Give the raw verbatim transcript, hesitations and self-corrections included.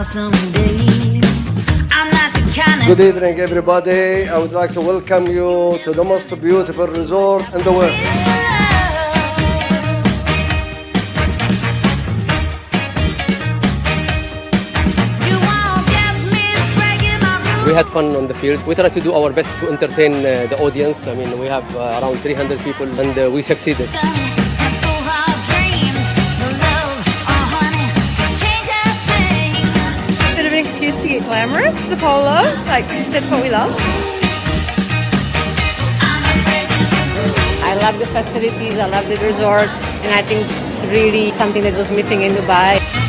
someday. I'm not the kind of... Good evening, everybody. I would like to welcome you to the most beautiful resort in the world. We had fun on the field. We tried to do our best to entertain uh, the audience. I mean, we have uh, around three hundred people, and uh, we succeeded. Bit of an excuse to get glamorous, the polo, like that's what we love. I love the facilities, I love the resort, and I think it's really something that was missing in Dubai.